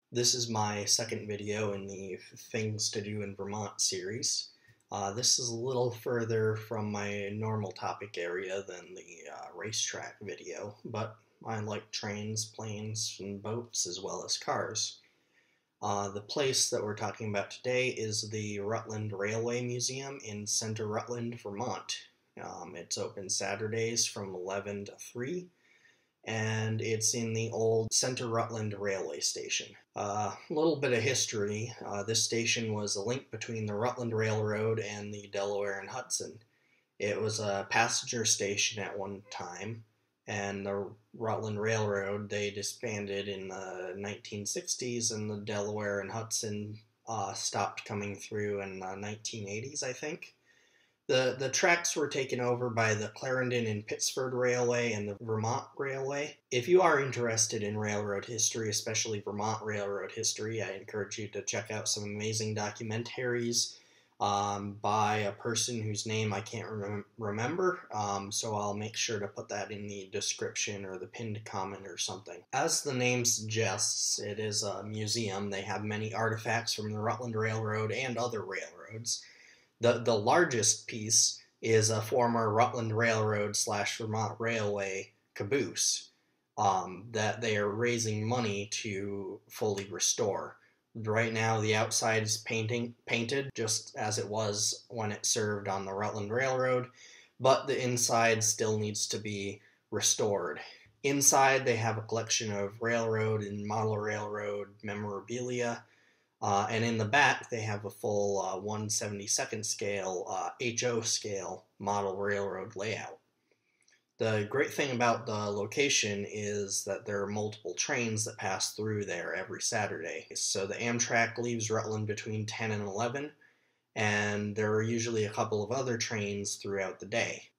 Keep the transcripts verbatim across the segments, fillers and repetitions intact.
This is my second video in the Things to Do in Vermont series. Uh, this is a little further from my normal topic area than the uh, racetrack video, but I like trains, planes, and boats as well as cars. Uh, the place that we're talking about today is the Rutland Railway Museum in Center Rutland, Vermont. Um, it's open Saturdays from eleven to three. And it's in the old Center Rutland Railway Station. A uh, little bit of history. Uh, this station was a link between the Rutland Railroad and the Delaware and Hudson. It was a passenger station at one time, and the Rutland Railroad, they disbanded in the nineteen sixties, and the Delaware and Hudson uh, stopped coming through in the nineteen eighties, I think. The, the tracks were taken over by the Clarendon and Pittsford Railway and the Vermont Railway. If you are interested in railroad history, especially Vermont railroad history, I encourage you to check out some amazing documentaries um, by a person whose name I can't rem remember, um, so I'll make sure to put that in the description or the pinned comment or something. As the name suggests, it is a museum. They have many artifacts from the Rutland Railroad and other railroads. The, the largest piece is a former Rutland Railroad slash Vermont Railway caboose um, that they are raising money to fully restore. Right now the outside is painting, painted just as it was when it served on the Rutland Railroad, but the inside still needs to be restored. Inside they have a collection of railroad and model railroad memorabilia. Uh, and in the back, they have a full uh, one seventy-second scale, uh, H O scale model railroad layout. The great thing about the location is that there are multiple trains that pass through there every Saturday. So the Amtrak leaves Rutland between ten and eleven, and there are usually a couple of other trains throughout the day.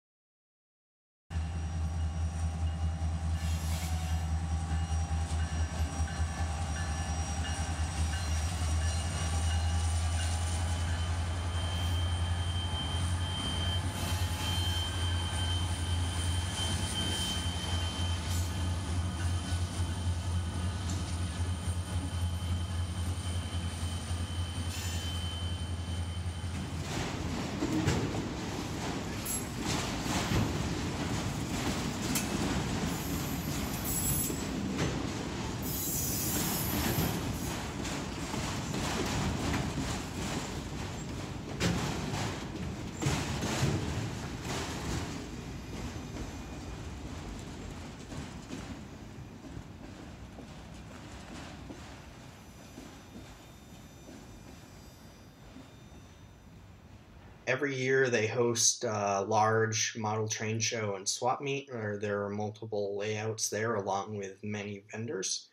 Every year they host a large model train show and swap meet, where there are multiple layouts there along with many vendors.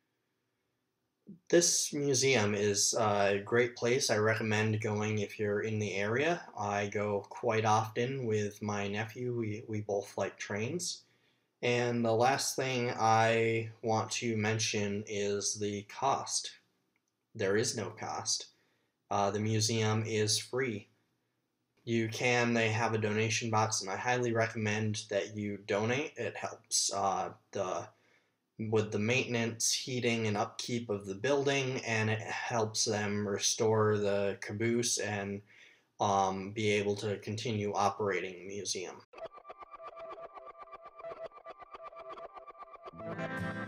This museum is a great place. I recommend going if you're in the area. I go quite often with my nephew. We, we both like trains. And the last thing I want to mention is the cost. There is no cost. Uh, the museum is free. You can, they have a donation box, and I highly recommend that you donate. It helps uh, the with the maintenance, heating, and upkeep of the building, and it helps them restore the caboose and um, be able to continue operating the museum.